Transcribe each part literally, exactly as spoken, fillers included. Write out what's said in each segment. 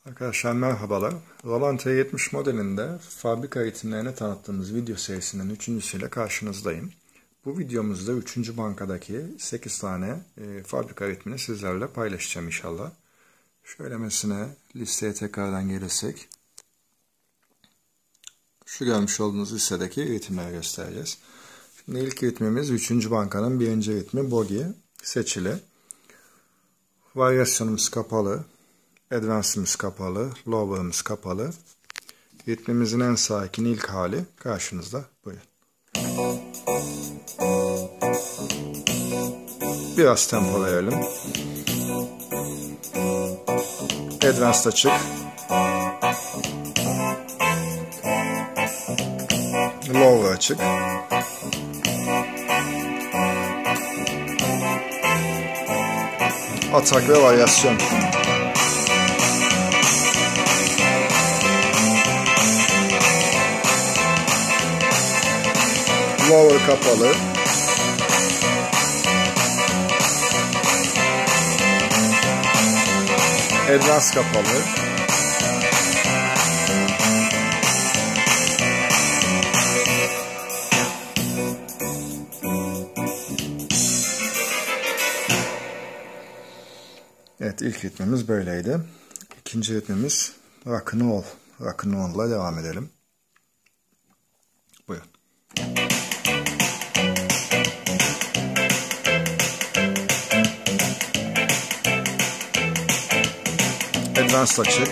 Arkadaşlar merhabalar. Roland T yetmiş modelinde fabrika eğitimlerini tanıttığımız video serisinin üçüncüsüyle karşınızdayım. Bu videomuzda üçüncü bankadaki sekiz tane e, fabrika eğitimini sizlerle paylaşacağım inşallah. Şöyle mesela listeye tekrardan gelirsek. Şu görmüş olduğunuz listedeki eğitimleri göstereceğiz. Şimdi ilk eğitimimiz üçüncü bankanın birinci eğitimi Bogi seçili. Varyasyonumuz kapalı. Advance'ımız kapalı, Lower'ımız kapalı. Ritmimizin en sakin ilk hali karşınızda. Buyurun. Biraz tempo verelim. Advance açık. Lower açık. Atak ve varyasyon. Lower kapalı. Advance kapalı. Evet, ilk ritmimiz böyleydi. İkinci ritmimiz Rock'n'Roll. Rock'n'Roll'la devam edelim. Buyurun. Advance açık.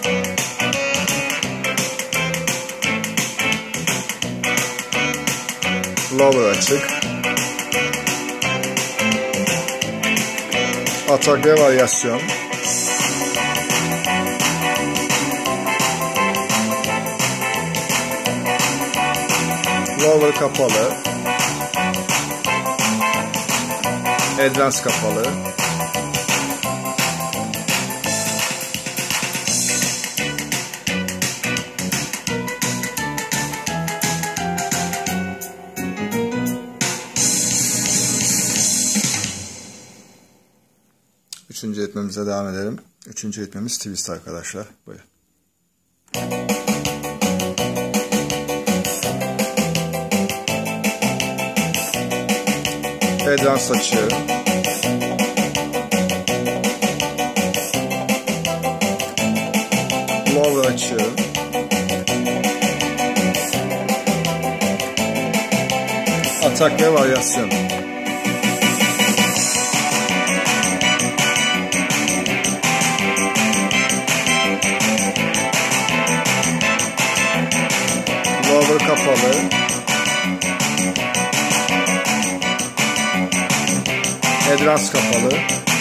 Lower açık. Atak ve varyasyon. Lower kapalı. Advance kapalı. Üçüncü ritmimize devam edelim. Üçüncü ritmimiz twist arkadaşlar. Buyurun. Advance açığı. Lower açığı. Atak ve varyasyon. Lower kapalı. Advance kapalı.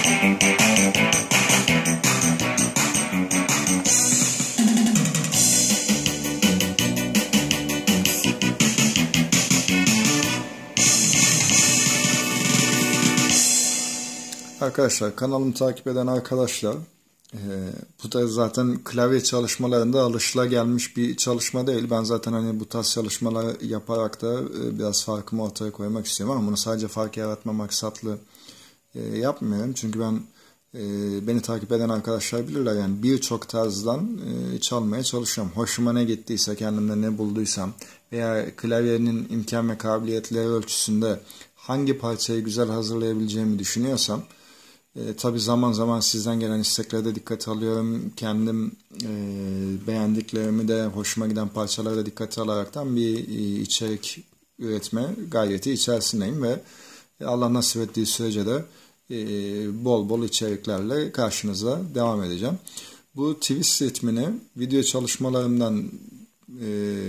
Arkadaşlar, kanalımı takip eden arkadaşlar, e, bu da zaten klavye çalışmalarında alışılagelmiş bir çalışma değil. Ben zaten hani bu tarz çalışmalar yaparak da e, biraz farkımı ortaya koymak istiyorum ama bunu sadece fark yaratma maksatlı e, yapmıyorum. Çünkü ben e, beni takip eden arkadaşlar bilirler, yani birçok tarzdan e, çalmaya çalışıyorum. Hoşuma ne gittiyse, kendimde ne bulduysam veya klavyenin imkan ve kabiliyetleri ölçüsünde hangi parçayı güzel hazırlayabileceğimi düşünüyorsam, E, tabii zaman zaman sizden gelen isteklere de dikkate alıyorum. Kendim e, beğendiklerimi de, hoşuma giden parçaları da dikkate alaraktan bir e, içerik üretme gayreti içerisindeyim ve Allah nasip ettiği sürece de e, bol bol içeriklerle karşınıza devam edeceğim. Bu twist ritmini video çalışmalarımdan e,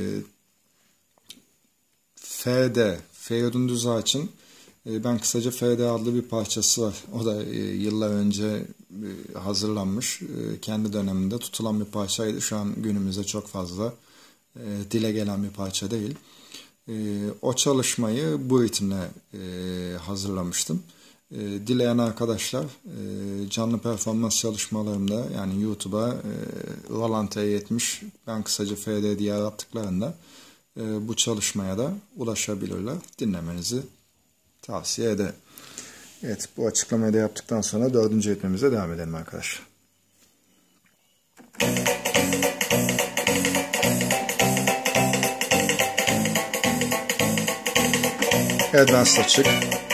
F D, Feridun Düzağaç'ın ben kısaca F D adlı bir parçası var. O da yıllar önce hazırlanmış. Kendi döneminde tutulan bir parçaydı. Şu an günümüzde çok fazla dile gelen bir parça değil. O çalışmayı bu ritimle hazırlamıştım. Dileyen arkadaşlar canlı performans çalışmalarımda, yani YouTube'a Roland T yetmiş, ben kısaca F D diye arattıklarında bu çalışmaya da ulaşabilirler. Dinlemenizi tavsiye ederim. Evet, bu açıklamayı da yaptıktan sonra dördüncü ritmimize devam edelim arkadaşlar. Advanced açık.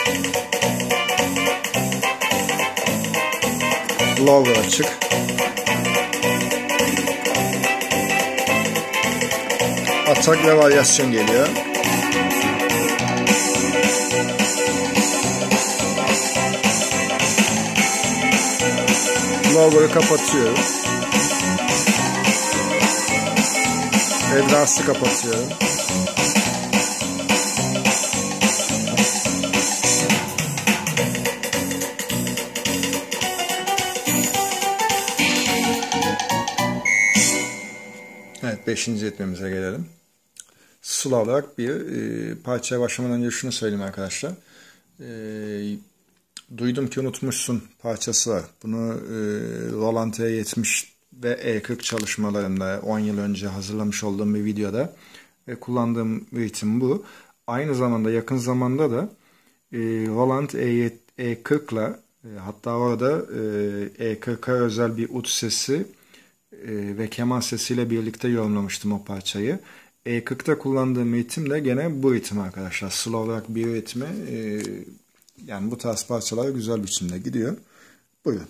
Lower açık. Atak ve varyasyon geliyor. Lower'ı kapatıyorum. Advanced'ı kapatıyorum. Evet, beşinci ritmimize gelelim. Slow olarak bir e, parçaya başlamadan önce şunu söyleyeyim arkadaşlar. E, duydum ki unutmuşsun parçası var. Bunu e, Roland E yetmiş ve E kırk çalışmalarında on yıl önce hazırlamış olduğum bir videoda ve kullandığım ritim bu. Aynı zamanda yakın zamanda da e, Roland E kırk ile e, hatta orada e, E kırk'a özel bir ut sesi ve keman sesiyle birlikte yorumlamıştım o parçayı. E kırk'ta kullandığım ritim de gene bu ritim arkadaşlar. Slow olarak bir ritmi, e, yani bu tarz parçalar güzel biçimde gidiyor. Buyurun.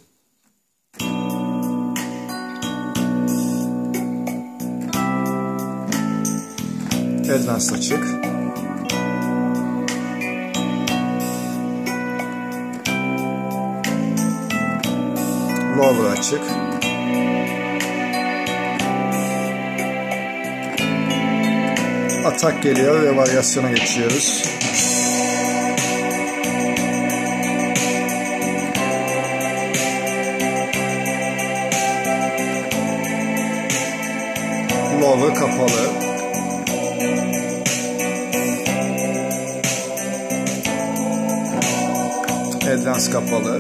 Advanced açık. Lower açık. Atak geliyor ve varyasyona geçiyoruz. Lower kapalı. Advance kapalı.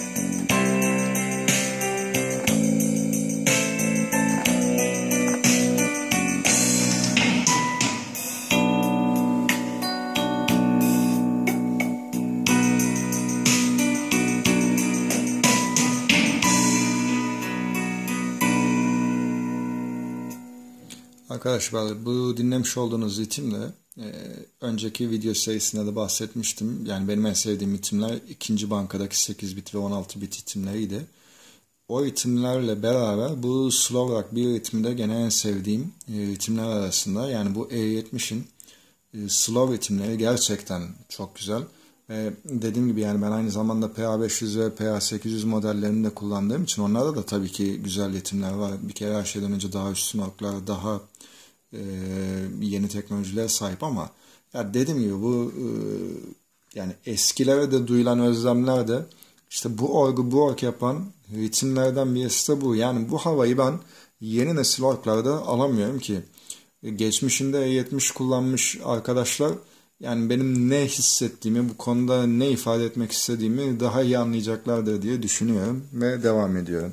Arkadaşlar, bu dinlemiş olduğunuz ritimle e, önceki video serisinde de bahsetmiştim. Yani benim en sevdiğim ritimler ikinci bankadaki sekiz bit ve on altı bit ritimleriydi. O ritimlerle beraber bu slow rock bir ritmde gene en sevdiğim e, ritimler arasında. Yani bu E yetmiş'in e, slow ritimleri gerçekten çok güzel. E, dediğim gibi yani ben aynı zamanda P A beş yüz ve P A sekiz yüz modellerini de kullandığım için onlarda da tabii ki güzel ritimler var. Bir kere her şeyden önce daha üstün orklar, daha e, yeni teknolojilere sahip ama ya dediğim gibi bu e, yani eskilere de duyulan özlemler de işte bu orgu bu ork yapan ritimlerden birisi de bu. Yani bu havayı ben yeni nesil orklarda alamıyorum ki. Geçmişinde E yetmiş kullanmış arkadaşlar yani benim ne hissettiğimi, bu konuda ne ifade etmek istediğimi daha iyi anlayacaklardır diye düşünüyorum ve devam ediyorum.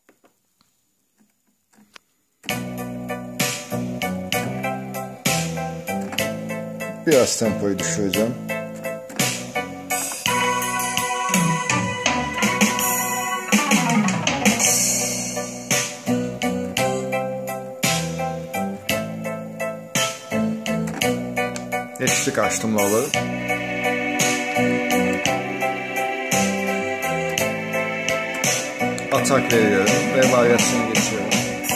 Biraz tempoyu düşüreceğim. Eşlik açtım lower'ı. Atak veriyorum ve varyasyona geçiyorum.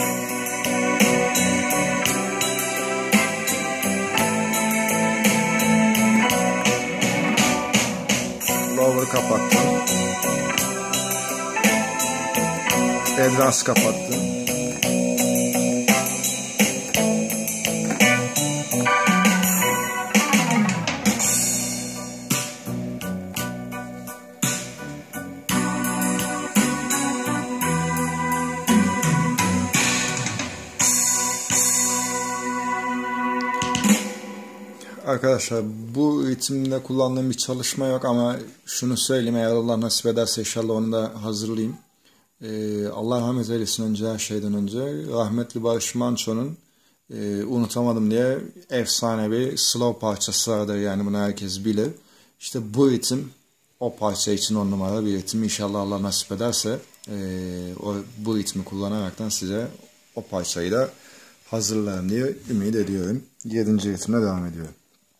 Lower'ı kapattım. Advance kapattım. Arkadaşlar bu ritimde kullandığım bir çalışma yok ama şunu söyleyeyim, eğer Allah nasip ederse inşallah onu da hazırlayayım. Ee, Allah rahmet eylesin önce her şeyden önce. Rahmetli Barış Manço'nun e, unutamadım diye efsane bir slow parçası vardır, yani bunu herkes bilir. İşte bu ritim o parça için on numara bir ritim. İnşallah Allah nasip ederse e, o, bu ritmi kullanaraktan size o parçayı da hazırlarım diye ümit ediyorum. Yedinci ritimle devam ediyorum.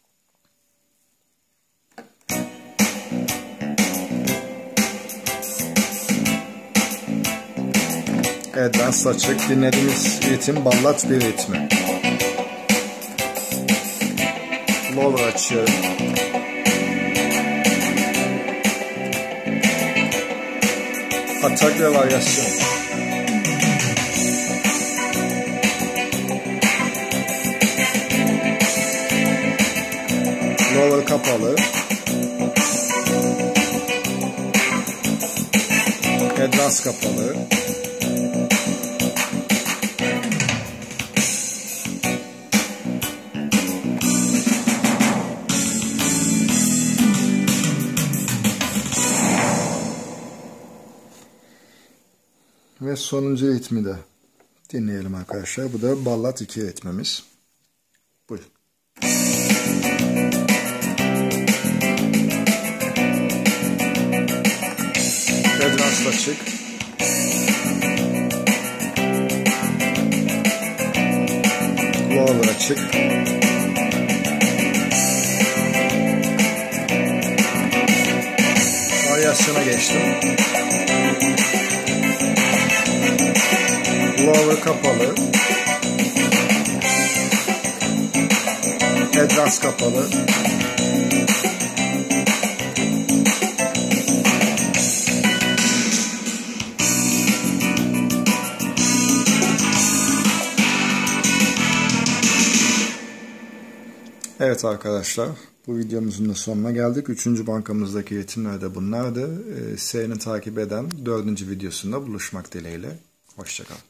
Advanced açık. Dinlediğimiz ritim ballat bir ritmi. Lower açıyorum. Atak ve varyasyon. Lower kapalı. Advance kapalı. Ve sonuncu ritmi de dinleyelim arkadaşlar. Bu da ballat iki ritmimiz. Buyurun. Advance açık. Lower açık. Varyasyona geçtim. Lower kapalı. Advance kapalı. Evet arkadaşlar, bu videomuzun da sonuna geldik. Üçüncü bankamızdaki ritimler de bunlardı. Seyrini takip eden dördüncü videosunda buluşmak dileğiyle. Hoşça kalın.